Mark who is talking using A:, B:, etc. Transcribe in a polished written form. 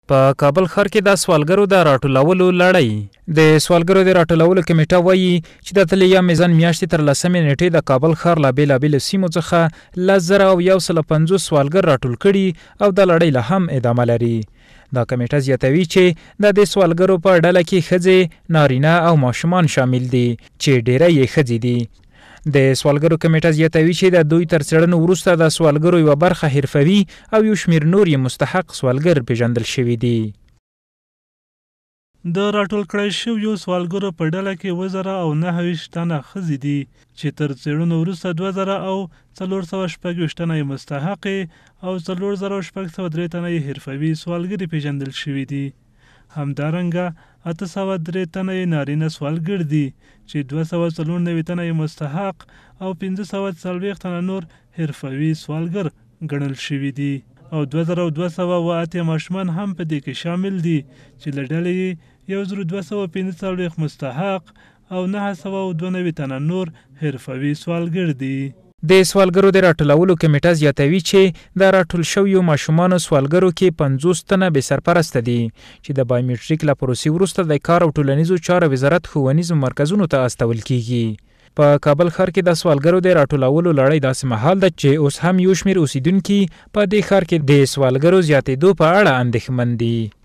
A: په کابل ښار کې د سوالګرو د راټولولو لړۍ د سوالګرو د راټولولو کمیټه وایي چې د اتلیا میزان میاشتې تر 10 نیټې د کابل ښار له بېلابېلو سیمو څخه 10,150 سوالګر راټول کړي او د لړۍ لا هم ادامه لري. دا کمیټه زیاتوي چې د دې سوالګرو په ډله کې ښځې، نارینه او ماشومان شامل دي چې ډیری یې ښځې دي. د سوالګرو کمیټه زیاتوي چې د دوی تر څېړنو وروسته د سوالګرو یوه برخه حرفوي او یو شمېر نور یې مستحق سوالګر پیژندل شوي دي.
B: د راټول کړای شویو سوالګرو په ډله کې 2,029 تنه ښځې دي چې تر څېړنو وروسته 2,426 تنه یې مستحقې او 4,603 تنه یې حرفوي سوالګري پیژندل شوي دي. همدارنګه 803 تنه یې نارینه سوالګر دي چې 294 تنه یې مستحق او 540 تنه نور حرفوي سوالګر ګڼل شوي دي او 2208 ماشومان هم په دې کې شامل دي چې له ډلې یې 1245 مستحق او 992 تنه نور حرفوي سوالګر دي.
A: د سوالګرو د راټولولو کمیټه زیاتوي چې د راټول شویو ماشومانو سوالګرو کې 50 تنه بې سرپرسته دي چې د بایومټریک له پروسې وروسته د کار او ټولنیزو چارو وزارت ښوونیزو مرکزونو ته استول کیږي. په کابل ښار کې د سوالګرو د راټولولو لړۍ داسې مهال ده چې اوس هم یو شمېر اوسیدونکي په دې ښار کې د سوالګرو زیاتېدو په اړه اندېښمن دي.